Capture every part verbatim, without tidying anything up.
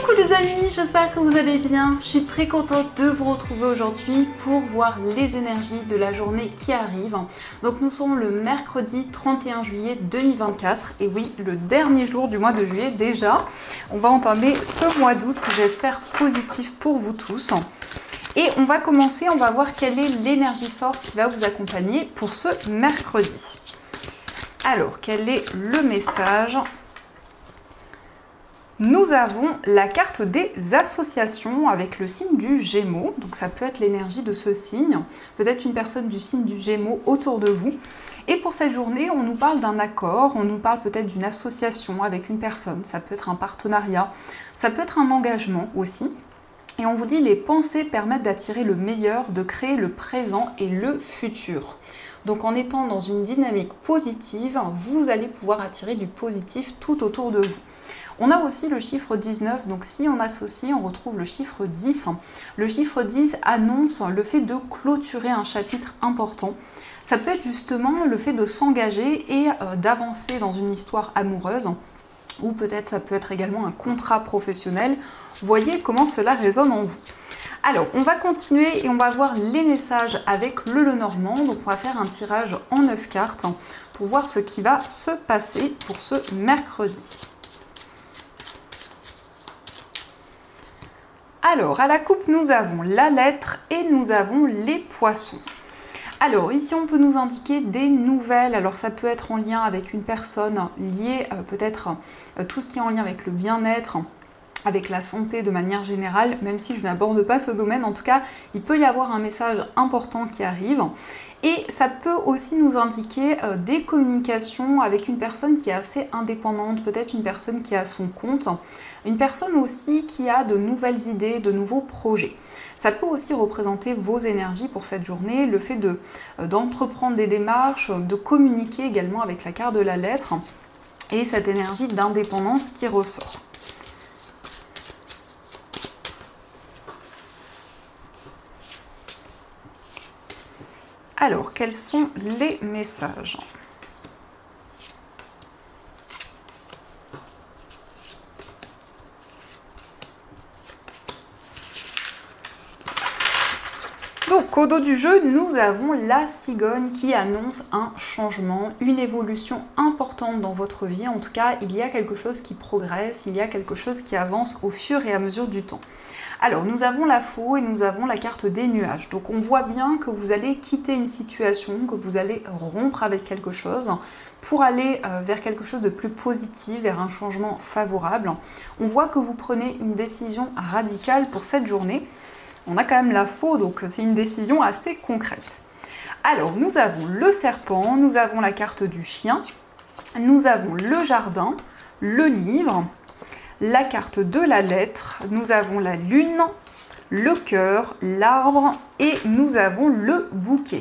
Coucou les amis, j'espère que vous allez bien. Je suis très contente de vous retrouver aujourd'hui pour voir les énergies de la journée qui arrive. Donc nous sommes le mercredi trente et un juillet deux mille vingt-quatre et oui, le dernier jour du mois de juillet déjà. On va entamer ce mois d'août que j'espère positif pour vous tous. Et on va commencer, on va voir quelle est l'énergie forte qui va vous accompagner pour ce mercredi. Alors, quel est le message ? Nous avons la carte des associations avec le signe du Gémeaux. Donc ça peut être l'énergie de ce signe, peut-être une personne du signe du Gémeaux autour de vous. Et pour cette journée, on nous parle d'un accord, on nous parle peut-être d'une association avec une personne. Ça peut être un partenariat, ça peut être un engagement aussi. Et on vous dit les pensées permettent d'attirer le meilleur, de créer le présent et le futur. Donc en étant dans une dynamique positive, vous allez pouvoir attirer du positif tout autour de vous. On a aussi le chiffre dix-neuf, donc si on associe, on retrouve le chiffre dix. Le chiffre dix annonce le fait de clôturer un chapitre important. Ça peut être justement le fait de s'engager et euh, d'avancer dans une histoire amoureuse. Ou peut-être ça peut être également un contrat professionnel. Voyez comment cela résonne en vous. Alors, on va continuer et on va voir les messages avec le Lenormand. Donc, on va faire un tirage en neuf cartes pour voir ce qui va se passer pour ce mercredi. Alors, à la coupe, nous avons la lettre et nous avons les poissons. Alors, ici, on peut nous indiquer des nouvelles. Alors, ça peut être en lien avec une personne liée, euh, peut-être euh, tout ce qui est en lien avec le bien-être, avec la santé de manière générale, même si je n'aborde pas ce domaine. En tout cas, il peut y avoir un message important qui arrive. Et ça peut aussi nous indiquer euh, des communications avec une personne qui est assez indépendante, peut-être une personne qui est à son compte, une personne aussi qui a de nouvelles idées, de nouveaux projets. Ça peut aussi représenter vos énergies pour cette journée, le fait de, euh, d'entreprendre des démarches, de communiquer également avec la carte de la lettre et cette énergie d'indépendance qui ressort. Alors, quels sont les messages ? Donc, au dos du jeu, nous avons la cigogne qui annonce un changement, une évolution importante dans votre vie. En tout cas, il y a quelque chose qui progresse, il y a quelque chose qui avance au fur et à mesure du temps. Alors, nous avons la faux et nous avons la carte des nuages. Donc, on voit bien que vous allez quitter une situation, que vous allez rompre avec quelque chose pour aller euh, vers quelque chose de plus positif, vers un changement favorable. On voit que vous prenez une décision radicale pour cette journée. On a quand même la faux, donc c'est une décision assez concrète. Alors, nous avons le serpent, nous avons la carte du chien, nous avons le jardin, le livre, la carte de la lettre, nous avons la lune, le cœur, l'arbre et nous avons le bouquet.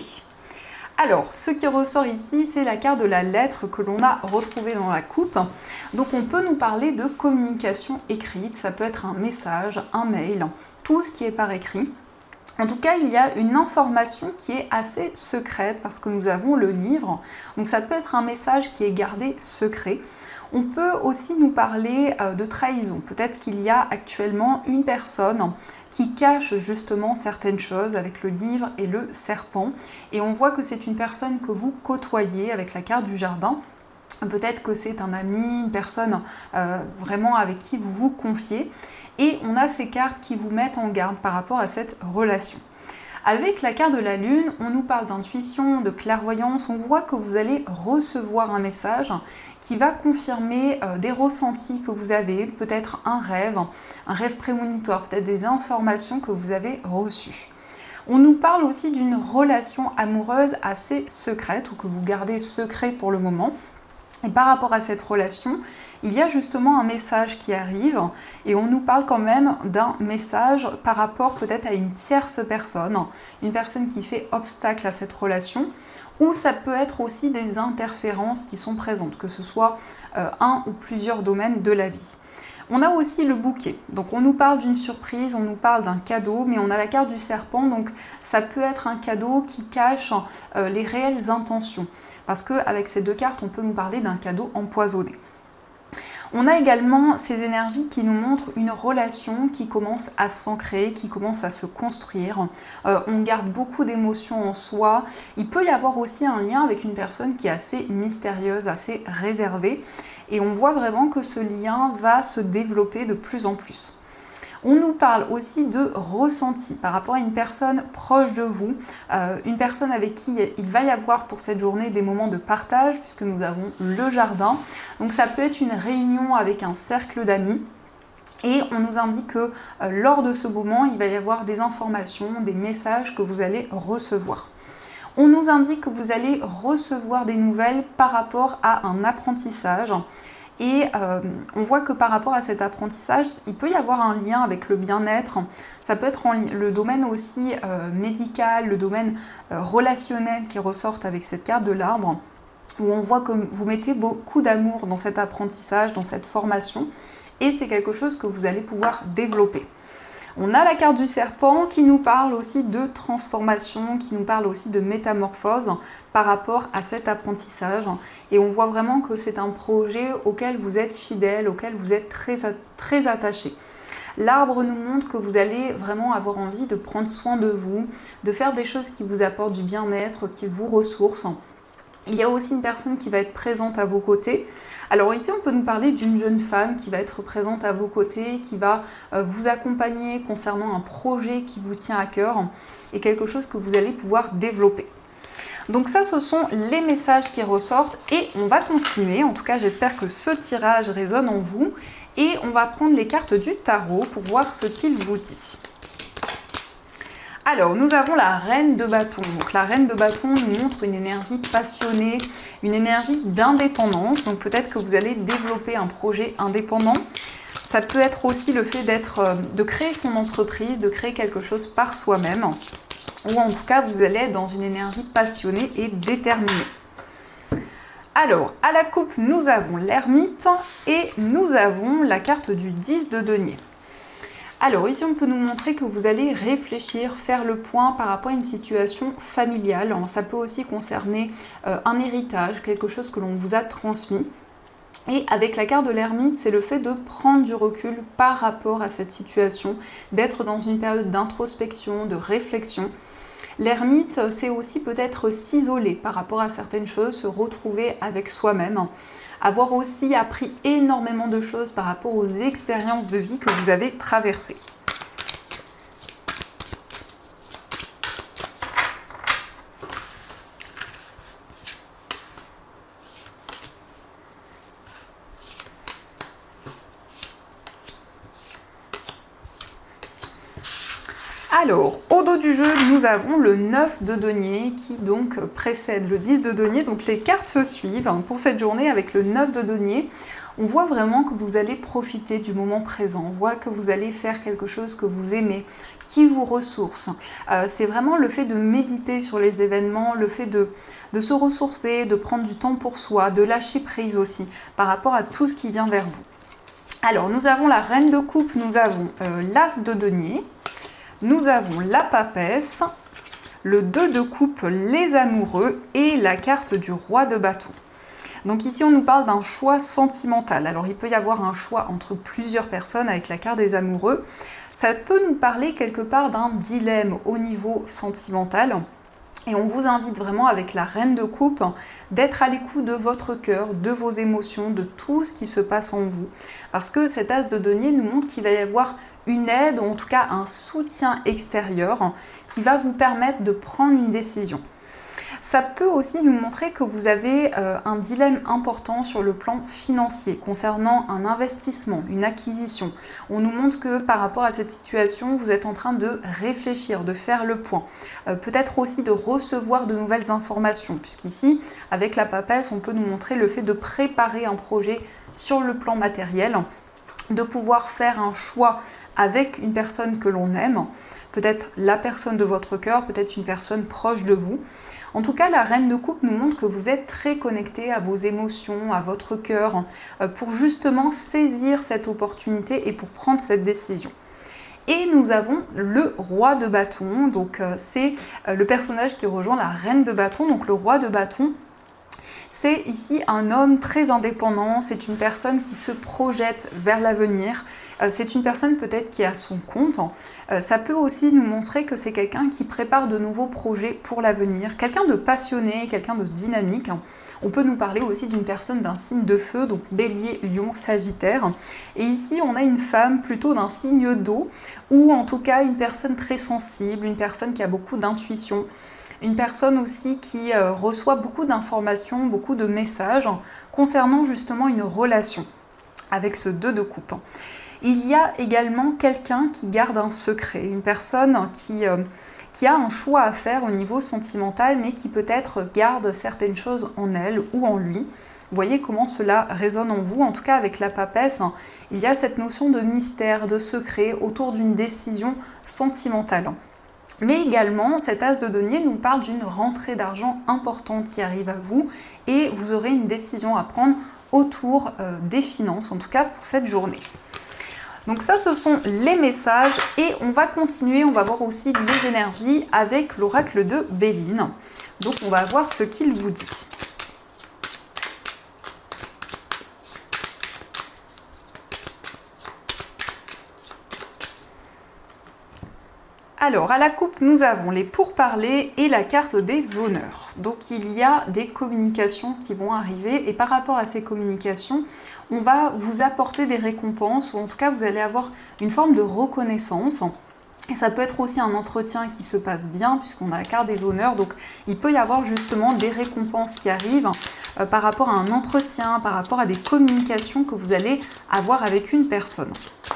Alors, ce qui ressort ici, c'est la carte de la lettre que l'on a retrouvée dans la coupe. Donc, on peut nous parler de communication écrite, ça peut être un message, un mail, tout ce qui est par écrit. En tout cas, il y a une information qui est assez secrète parce que nous avons le livre. Donc, ça peut être un message qui est gardé secret. On peut aussi nous parler de trahison. Peut-être qu'il y a actuellement une personne qui cache justement certaines choses avec le livre et le serpent. Et on voit que c'est une personne que vous côtoyez avec la carte du jardin. Peut-être que c'est un ami, une personne euh, vraiment avec qui vous vous confiez. Et on a ces cartes qui vous mettent en garde par rapport à cette relation. Avec la carte de la lune, on nous parle d'intuition, de clairvoyance. On voit que vous allez recevoir un message qui va confirmer euh, des ressentis que vous avez, peut-être un rêve, un rêve prémonitoire, peut-être des informations que vous avez reçues. On nous parle aussi d'une relation amoureuse assez secrète ou que vous gardez secret pour le moment. Et par rapport à cette relation, il y a justement un message qui arrive et on nous parle quand même d'un message par rapport peut-être à une tierce personne, une personne qui fait obstacle à cette relation, ou ça peut être aussi des interférences qui sont présentes, que ce soit euh, un ou plusieurs domaines de la vie. On a aussi le bouquet, donc on nous parle d'une surprise, on nous parle d'un cadeau, mais on a la carte du serpent, donc ça peut être un cadeau qui cache euh, les réelles intentions, parce qu'avec ces deux cartes, on peut nous parler d'un cadeau empoisonné. On a également ces énergies qui nous montrent une relation qui commence à s'ancrer, qui commence à se construire. Euh, on garde beaucoup d'émotions en soi. Il peut y avoir aussi un lien avec une personne qui est assez mystérieuse, assez réservée. Et on voit vraiment que ce lien va se développer de plus en plus. On nous parle aussi de ressenti par rapport à une personne proche de vous, euh, une personne avec qui il va y avoir pour cette journée des moments de partage, puisque nous avons le jardin. Donc ça peut être une réunion avec un cercle d'amis. Et on nous indique que euh, lors de ce moment, il va y avoir des informations, des messages que vous allez recevoir. On nous indique que vous allez recevoir des nouvelles par rapport à un apprentissage. Et euh, on voit que par rapport à cet apprentissage, il peut y avoir un lien avec le bien-être. Ça peut être en le domaine aussi euh, médical, le domaine euh, relationnel qui ressortent avec cette carte de l'arbre, où on voit que vous mettez beaucoup d'amour dans cet apprentissage, dans cette formation, et c'est quelque chose que vous allez pouvoir développer. On a la carte du serpent qui nous parle aussi de transformation, qui nous parle aussi de métamorphose par rapport à cet apprentissage. Et on voit vraiment que c'est un projet auquel vous êtes fidèle, auquel vous êtes très, très attaché. L'arbre nous montre que vous allez vraiment avoir envie de prendre soin de vous, de faire des choses qui vous apportent du bien-être, qui vous ressourcent. Il y a aussi une personne qui va être présente à vos côtés. Alors ici, on peut nous parler d'une jeune femme qui va être présente à vos côtés, qui va vous accompagner concernant un projet qui vous tient à cœur et quelque chose que vous allez pouvoir développer. Donc ça, ce sont les messages qui ressortent et on va continuer. En tout cas, j'espère que ce tirage résonne en vous et on va prendre les cartes du tarot pour voir ce qu'il vous dit. Alors, nous avons la reine de bâton. Donc, la reine de bâton nous montre une énergie passionnée, une énergie d'indépendance. Donc, peut-être que vous allez développer un projet indépendant. Ça peut être aussi le fait d'être, de créer son entreprise, de créer quelque chose par soi-même. Ou en tout cas, vous allez être dans une énergie passionnée et déterminée. Alors, à la coupe, nous avons l'ermite et nous avons la carte du dix de denier. Alors ici, on peut nous montrer que vous allez réfléchir, faire le point par rapport à une situation familiale. Ça peut aussi concerner euh, un héritage, quelque chose que l'on vous a transmis. Et avec la carte de l'ermite, c'est le fait de prendre du recul par rapport à cette situation, d'être dans une période d'introspection, de réflexion. L'ermite, c'est aussi peut-être s'isoler par rapport à certaines choses, se retrouver avec soi-même. Avoir aussi appris énormément de choses par rapport aux expériences de vie que vous avez traversées. Alors, au dos du jeu, nous avons le neuf de denier qui donc précède le dix de denier. Donc les cartes se suivent pour cette journée avec le neuf de denier. On voit vraiment que vous allez profiter du moment présent. On voit que vous allez faire quelque chose que vous aimez, qui vous ressource. Euh, c'est vraiment le fait de méditer sur les événements, le fait de, de se ressourcer, de prendre du temps pour soi, de lâcher prise aussi par rapport à tout ce qui vient vers vous. Alors, nous avons la reine de coupe, nous avons euh, l'as de denier. Nous avons la papesse, le deux de coupe, les amoureux et la carte du roi de bâton. Donc ici, on nous parle d'un choix sentimental. Alors, il peut y avoir un choix entre plusieurs personnes avec la carte des amoureux. Ça peut nous parler quelque part d'un dilemme au niveau sentimental. Et on vous invite vraiment avec la reine de coupe d'être à l'écoute de votre cœur, de vos émotions, de tout ce qui se passe en vous. Parce que cet as de denier nous montre qu'il va y avoir une aide, ou en tout cas un soutien extérieur qui va vous permettre de prendre une décision. Ça peut aussi nous montrer que vous avez euh, un dilemme important sur le plan financier concernant un investissement, une acquisition. On nous montre que par rapport à cette situation, vous êtes en train de réfléchir, de faire le point. Euh, peut-être aussi de recevoir de nouvelles informations, puisqu'ici, avec la papesse, on peut nous montrer le fait de préparer un projet sur le plan matériel, de pouvoir faire un choix avec une personne que l'on aime, peut-être la personne de votre cœur, peut-être une personne proche de vous. En tout cas, la reine de coupe nous montre que vous êtes très connecté à vos émotions, à votre cœur, pour justement saisir cette opportunité et pour prendre cette décision. Et nous avons le roi de bâton, donc c'est le personnage qui rejoint la reine de bâton, donc le roi de bâton. C'est ici un homme très indépendant, c'est une personne qui se projette vers l'avenir, euh, c'est une personne peut-être qui est à son compte. Euh, ça peut aussi nous montrer que c'est quelqu'un qui prépare de nouveaux projets pour l'avenir, quelqu'un de passionné, quelqu'un de dynamique. On peut nous parler aussi d'une personne d'un signe de feu, donc Bélier, Lion, Sagittaire. Et ici, on a une femme plutôt d'un signe d'eau, ou en tout cas une personne très sensible, une personne qui a beaucoup d'intuition, une personne aussi qui euh, reçoit beaucoup d'informations, beaucoup de messages concernant justement une relation avec ce deux de coupe. Il y a également quelqu'un qui garde un secret, une personne qui... Euh, qui a un choix à faire au niveau sentimental, mais qui peut-être garde certaines choses en elle ou en lui. Vous voyez comment cela résonne en vous, en tout cas avec la papesse, hein, il y a cette notion de mystère, de secret autour d'une décision sentimentale. Mais également, cet as de denier nous parle d'une rentrée d'argent importante qui arrive à vous et vous aurez une décision à prendre autour euh, des finances, en tout cas pour cette journée. Donc ça, ce sont les messages et on va continuer, on va voir aussi les énergies avec l'oracle de Béline. Donc on va voir ce qu'il vous dit. Alors, à la coupe, nous avons les pourparlers et la carte des honneurs. Donc, il y a des communications qui vont arriver et par rapport à ces communications, on va vous apporter des récompenses ou en tout cas, vous allez avoir une forme de reconnaissance. Et ça peut être aussi un entretien qui se passe bien puisqu'on a la carte des honneurs. Donc, il peut y avoir justement des récompenses qui arrivent euh, par rapport à un entretien, par rapport à des communications que vous allez avoir avec une personne.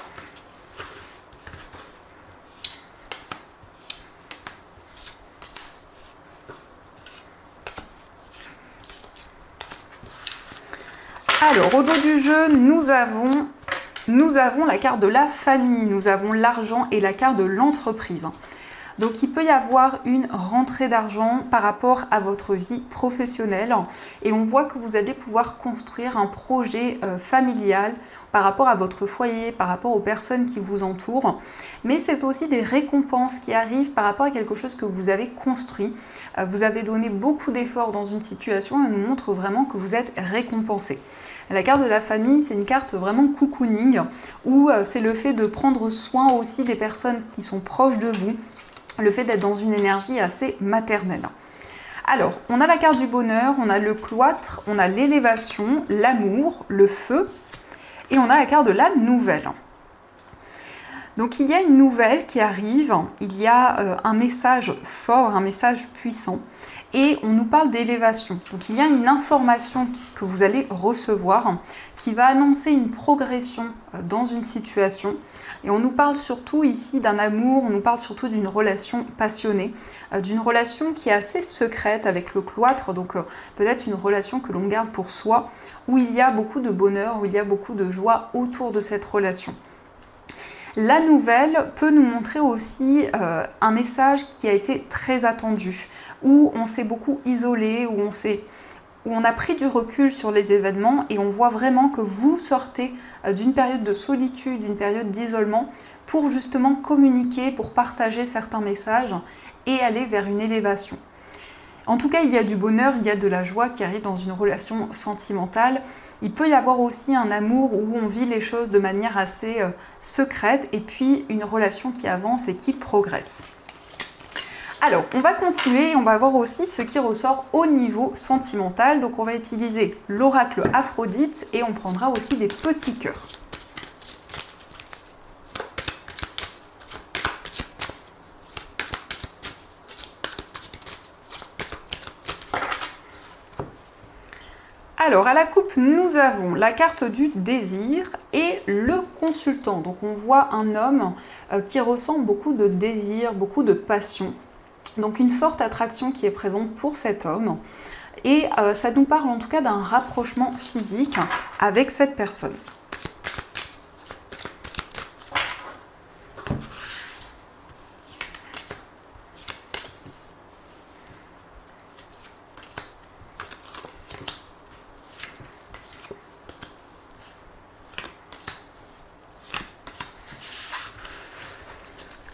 Alors, au dos du jeu, nous avons, nous avons la carte de la famille, nous avons l'argent et la carte de l'entreprise. Donc, il peut y avoir une rentrée d'argent par rapport à votre vie professionnelle et on voit que vous allez pouvoir construire un projet euh, familial par rapport à votre foyer, par rapport aux personnes qui vous entourent. Mais c'est aussi des récompenses qui arrivent par rapport à quelque chose que vous avez construit. Euh, vous avez donné beaucoup d'efforts dans une situation et nous montre vraiment que vous êtes récompensé. La carte de la famille, c'est une carte vraiment cocooning où euh, c'est le fait de prendre soin aussi des personnes qui sont proches de vous, le fait d'être dans une énergie assez maternelle. Alors, on a la carte du bonheur, on a le cloître, on a l'élévation, l'amour, le feu, et on a la carte de la nouvelle. Donc, il y a une nouvelle qui arrive, il y a euh, un message fort, un message puissant, et on nous parle d'élévation. Donc, il y a une information que vous allez recevoir qui va annoncer une progression dans une situation. Et on nous parle surtout ici d'un amour, on nous parle surtout d'une relation passionnée, euh, d'une relation qui est assez secrète avec le cloître, donc euh, peut-être une relation que l'on garde pour soi, où il y a beaucoup de bonheur, où il y a beaucoup de joie autour de cette relation. La nouvelle peut nous montrer aussi euh, un message qui a été très attendu, où on s'est beaucoup isolé, où on s'est... où on a pris du recul sur les événements et on voit vraiment que vous sortez d'une période de solitude, d'une période d'isolement pour justement communiquer, pour partager certains messages et aller vers une élévation. En tout cas, il y a du bonheur, il y a de la joie qui arrive dans une relation sentimentale. Il peut y avoir aussi un amour où on vit les choses de manière assez euh, secrète et puis une relation qui avance et qui progresse. Alors, on va continuer et on va voir aussi ce qui ressort au niveau sentimental. Donc, on va utiliser l'oracle Aphrodite et on prendra aussi des petits cœurs. Alors, à la coupe, nous avons la carte du désir et le consultant. Donc, on voit un homme qui ressent beaucoup de désir, beaucoup de passion. Donc une forte attraction qui est présente pour cet homme et euh, ça nous parle en tout cas d'un rapprochement physique avec cette personne.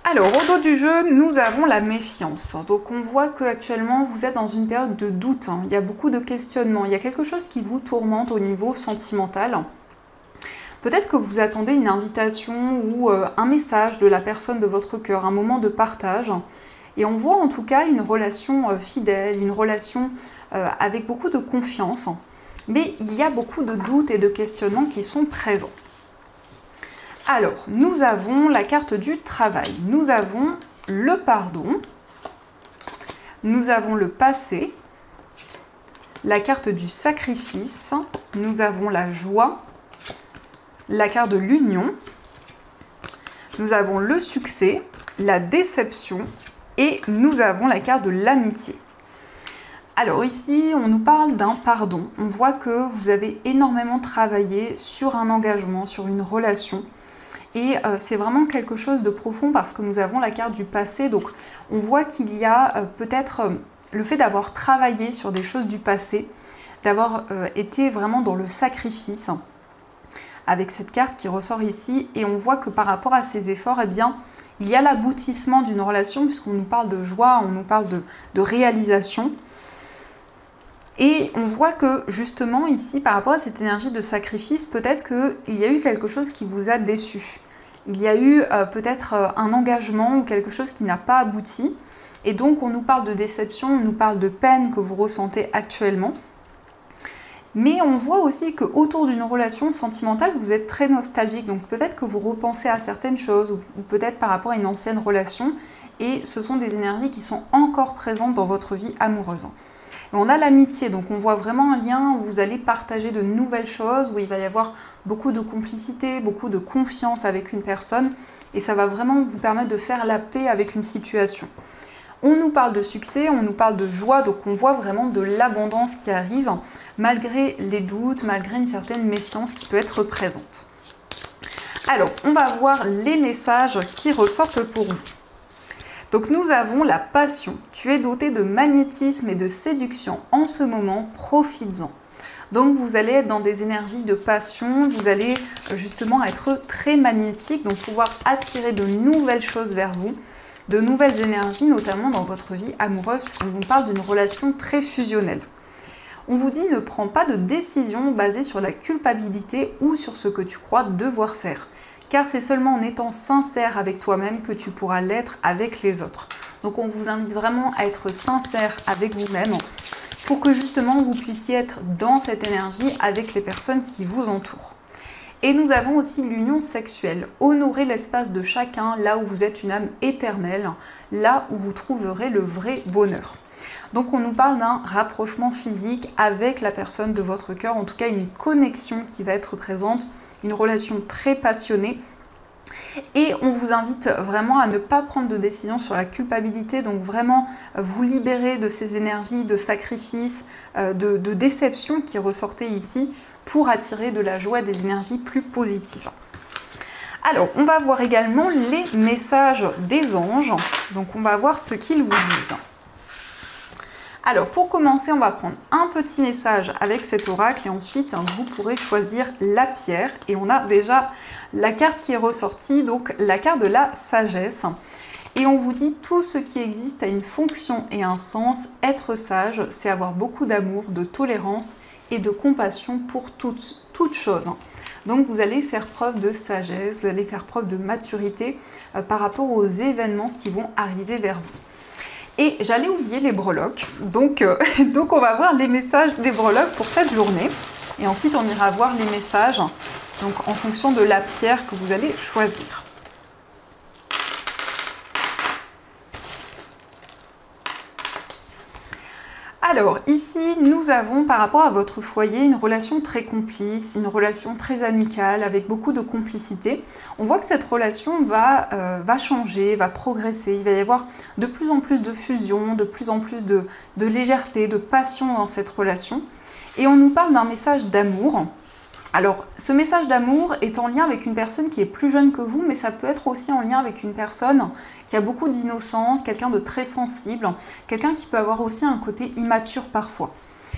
Alors, au dos du jeu, nous avons la méfiance. Donc, on voit qu'actuellement, vous êtes dans une période de doute. Il y a beaucoup de questionnements. Il y a quelque chose qui vous tourmente au niveau sentimental. Peut-être que vous attendez une invitation ou euh, un message de la personne de votre cœur, un moment de partage. Et on voit en tout cas une relation euh, fidèle, une relation euh, avec beaucoup de confiance. Mais il y a beaucoup de doutes et de questionnements qui sont présents. Alors, nous avons la carte du travail, nous avons le pardon, nous avons le passé, la carte du sacrifice, nous avons la joie, la carte de l'union, nous avons le succès, la déception et nous avons la carte de l'amitié. Alors ici, on nous parle d'un pardon. On voit que vous avez énormément travaillé sur un engagement, sur une relation. Et euh, c'est vraiment quelque chose de profond parce que nous avons la carte du passé. Donc on voit qu'il y a euh, peut-être euh, le fait d'avoir travaillé sur des choses du passé, d'avoir euh, été vraiment dans le sacrifice avec cette carte qui ressort ici. Et on voit que par rapport à ces efforts, eh bien, il y a l'aboutissement d'une relation puisqu'on nous parle de joie, on nous parle de, de réalisation. Et on voit que justement ici, par rapport à cette énergie de sacrifice, peut-être qu'il y a eu quelque chose qui vous a déçu. Il y a eu euh, peut-être euh, un engagement ou quelque chose qui n'a pas abouti. Et donc on nous parle de déception, on nous parle de peine que vous ressentez actuellement. Mais on voit aussi qu'autour d'une relation sentimentale, vous êtes très nostalgique. Donc peut-être que vous repensez à certaines choses ou, ou peut-être par rapport à une ancienne relation. Et ce sont des énergies qui sont encore présentes dans votre vie amoureuse. On a l'amitié, donc on voit vraiment un lien où vous allez partager de nouvelles choses, où il va y avoir beaucoup de complicité, beaucoup de confiance avec une personne, et ça va vraiment vous permettre de faire la paix avec une situation. On nous parle de succès, on nous parle de joie, donc on voit vraiment de l'abondance qui arrive, malgré les doutes, malgré une certaine méfiance qui peut être présente. Alors, on va voir les messages qui ressortent pour vous. Donc nous avons la passion. Tu es doté de magnétisme et de séduction en ce moment, profites-en. Donc vous allez être dans des énergies de passion, vous allez justement être très magnétique, donc pouvoir attirer de nouvelles choses vers vous, de nouvelles énergies, notamment dans votre vie amoureuse, puisqu'on vous parle d'une relation très fusionnelle. On vous dit ne prends pas de décision basée sur la culpabilité ou sur ce que tu crois devoir faire. Car c'est seulement en étant sincère avec toi-même que tu pourras l'être avec les autres. Donc on vous invite vraiment à être sincère avec vous-même pour que justement vous puissiez être dans cette énergie avec les personnes qui vous entourent. Et nous avons aussi l'union sexuelle. Honorez l'espace de chacun là où vous êtes une âme éternelle, là où vous trouverez le vrai bonheur. Donc on nous parle d'un rapprochement physique avec la personne de votre cœur, en tout cas une connexion qui va être présente, une relation très passionnée. Et on vous invite vraiment à ne pas prendre de décision sur la culpabilité, donc vraiment vous libérer de ces énergies de sacrifice, de, de déception qui ressortaient ici pour attirer de la joie, des énergies plus positives. Alors, on va voir également les messages des anges, donc on va voir ce qu'ils vous disent. Alors, pour commencer, on va prendre un petit message avec cet oracle et ensuite, vous pourrez choisir la pierre. Et on a déjà la carte qui est ressortie, donc la carte de la sagesse. Et on vous dit, tout ce qui existe a une fonction et un sens. Être sage, c'est avoir beaucoup d'amour, de tolérance et de compassion pour toutes, toutes choses. Donc, vous allez faire preuve de sagesse, vous allez faire preuve de maturité euh, par rapport aux événements qui vont arriver vers vous. Et j'allais oublier les breloques, donc, euh, donc on va voir les messages des breloques pour cette journée. Et ensuite on ira voir les messages donc, en fonction de la pierre que vous allez choisir. Alors ici, nous avons par rapport à votre foyer une relation très complice, une relation très amicale avec beaucoup de complicité. On voit que cette relation va, euh, va changer, va progresser. Il va y avoir de plus en plus de fusion, de plus en plus de, de légèreté, de passion dans cette relation. Et on nous parle d'un message d'amour. Alors, ce message d'amour est en lien avec une personne qui est plus jeune que vous, mais ça peut être aussi en lien avec une personne qui a beaucoup d'innocence, quelqu'un de très sensible, quelqu'un qui peut avoir aussi un côté immature parfois.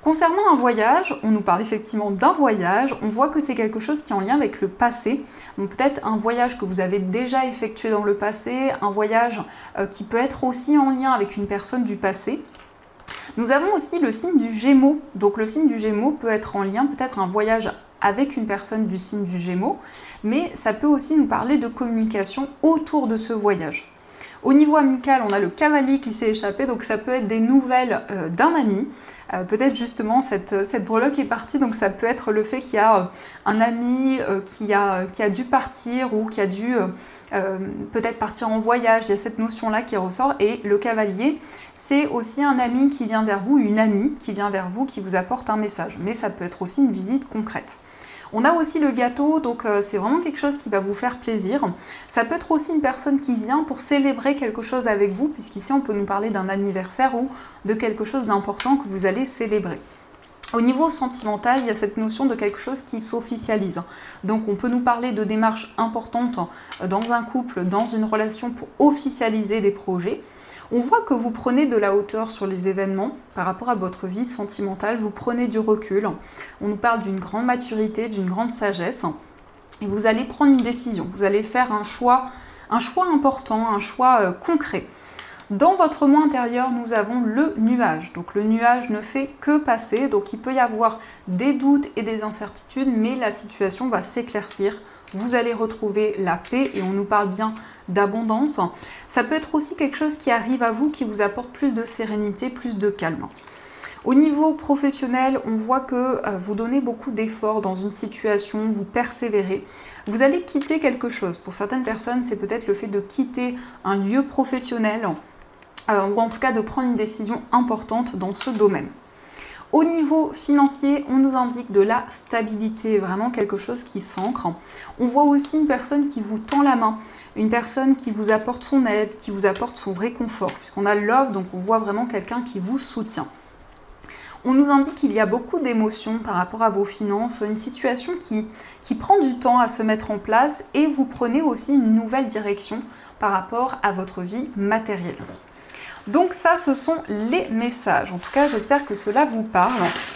Concernant un voyage, on nous parle effectivement d'un voyage, on voit que c'est quelque chose qui est en lien avec le passé, donc peut-être un voyage que vous avez déjà effectué dans le passé, un voyage euh, qui peut être aussi en lien avec une personne du passé. Nous avons aussi le signe du Gémeaux, donc le signe du Gémeaux peut être en lien, peut-être un voyage avec une personne du signe du Gémeaux, mais ça peut aussi nous parler de communication autour de ce voyage. Au niveau amical, on a le cavalier qui s'est échappé, donc ça peut être des nouvelles euh, d'un ami. Euh, peut-être justement cette, cette breloque est partie, donc ça peut être le fait qu'il y a euh, un ami euh, qui, a, qui a dû partir ou qui a dû euh, euh, peut-être partir en voyage. Il y a cette notion-là qui ressort. Et le cavalier, c'est aussi un ami qui vient vers vous, une amie qui vient vers vous, qui vous apporte un message. Mais ça peut être aussi une visite concrète. On a aussi le gâteau, donc euh, c'est vraiment quelque chose qui va vous faire plaisir. Ça peut être aussi une personne qui vient pour célébrer quelque chose avec vous, puisqu'ici on peut nous parler d'un anniversaire ou de quelque chose d'important que vous allez célébrer. Au niveau sentimental, il y a cette notion de quelque chose qui s'officialise. Donc on peut nous parler de démarches importantes dans un couple, dans une relation pour officialiser des projets. On voit que vous prenez de la hauteur sur les événements par rapport à votre vie sentimentale, vous prenez du recul. On nous parle d'une grande maturité, d'une grande sagesse. Et vous allez prendre une décision, vous allez faire un choix, un choix important, un choix euh, concret. Dans votre moi intérieur, nous avons le nuage. Donc le nuage ne fait que passer, donc il peut y avoir des doutes et des incertitudes, mais la situation va s'éclaircir. Vous allez retrouver la paix et on nous parle bien d'abondance. Ça peut être aussi quelque chose qui arrive à vous, qui vous apporte plus de sérénité, plus de calme. Au niveau professionnel, on voit que euh, vous donnez beaucoup d'efforts dans une situation, vous persévérez. Vous allez quitter quelque chose. Pour certaines personnes, c'est peut-être le fait de quitter un lieu professionnel, euh, ou en tout cas de prendre une décision importante dans ce domaine. Au niveau financier, on nous indique de la stabilité, vraiment quelque chose qui s'ancre. On voit aussi une personne qui vous tend la main, une personne qui vous apporte son aide, qui vous apporte son réconfort, puisqu'on a love, donc on voit vraiment quelqu'un qui vous soutient. On nous indique qu'il y a beaucoup d'émotions par rapport à vos finances, une situation qui, qui prend du temps à se mettre en place et vous prenez aussi une nouvelle direction par rapport à votre vie matérielle. Donc ça, ce sont les messages. En tout cas, j'espère que cela vous parle.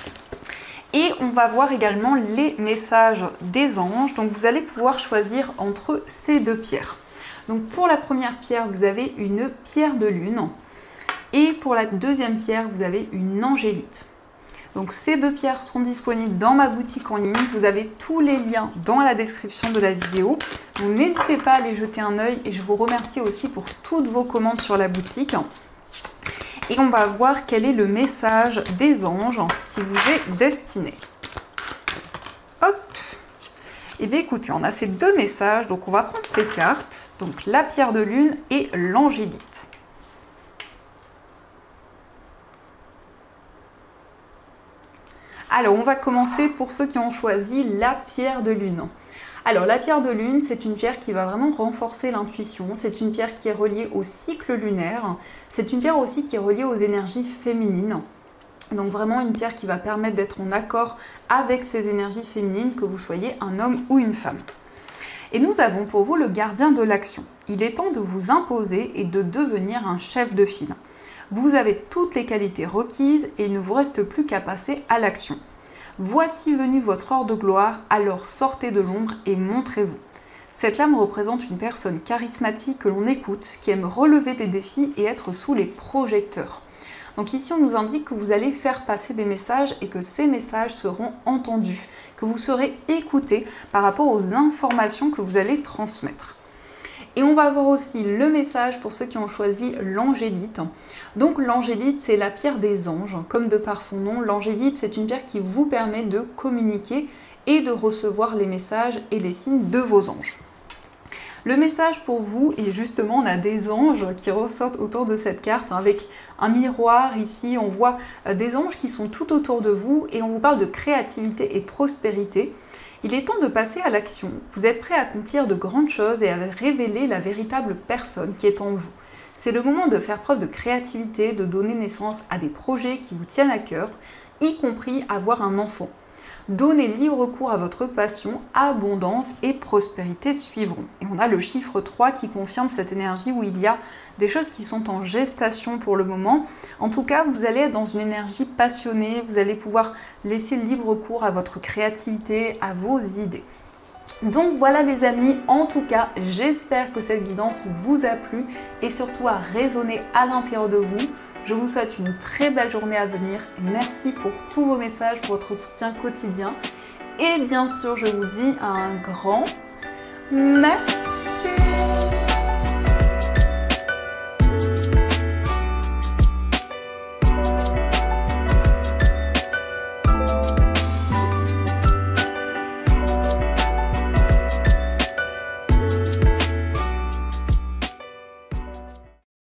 Et on va voir également les messages des anges. Donc vous allez pouvoir choisir entre ces deux pierres. Donc pour la première pierre, vous avez une pierre de lune. Et pour la deuxième pierre, vous avez une angélite. Donc ces deux pierres sont disponibles dans ma boutique en ligne. Vous avez tous les liens dans la description de la vidéo. Donc n'hésitez pas à aller jeter un œil et je vous remercie aussi pour toutes vos commandes sur la boutique. Et on va voir quel est le message des anges qui vous est destiné. Hop! Et bien écoutez, on a ces deux messages, donc on va prendre ces cartes, donc la pierre de lune et l'angélite. Alors on va commencer pour ceux qui ont choisi la pierre de lune. Alors la pierre de lune, c'est une pierre qui va vraiment renforcer l'intuition, c'est une pierre qui est reliée au cycle lunaire, c'est une pierre aussi qui est reliée aux énergies féminines. Donc vraiment une pierre qui va permettre d'être en accord avec ces énergies féminines, que vous soyez un homme ou une femme. Et nous avons pour vous le gardien de l'action. Il est temps de vous imposer et de devenir un chef de file. Vous avez toutes les qualités requises et il ne vous reste plus qu'à passer à l'action. Voici venu votre heure de gloire, alors sortez de l'ombre et montrez-vous. Cette lame représente une personne charismatique que l'on écoute, qui aime relever des défis et être sous les projecteurs. Donc ici, on nous indique que vous allez faire passer des messages et que ces messages seront entendus, que vous serez écouté par rapport aux informations que vous allez transmettre. Et on va voir aussi le message pour ceux qui ont choisi l'angélite. Donc l'angélite, c'est la pierre des anges. Comme de par son nom, l'angélite, c'est une pierre qui vous permet de communiquer et de recevoir les messages et les signes de vos anges. Le message pour vous, et justement on a des anges qui ressortent autour de cette carte, avec un miroir ici, on voit des anges qui sont tout autour de vous et on vous parle de créativité et prospérité. Il est temps de passer à l'action. Vous êtes prêt à accomplir de grandes choses et à révéler la véritable personne qui est en vous. C'est le moment de faire preuve de créativité, de donner naissance à des projets qui vous tiennent à cœur, y compris avoir un enfant. Donnez libre cours à votre passion, abondance et prospérité suivront. Et on a le chiffre trois qui confirme cette énergie où il y a des choses qui sont en gestation pour le moment. En tout cas, vous allez être dans une énergie passionnée, vous allez pouvoir laisser libre cours à votre créativité, à vos idées. Donc voilà les amis, en tout cas, j'espère que cette guidance vous a plu et surtout a résonné à l'intérieur de vous. Je vous souhaite une très belle journée à venir. Merci pour tous vos messages, pour votre soutien quotidien. Et bien sûr, je vous dis un grand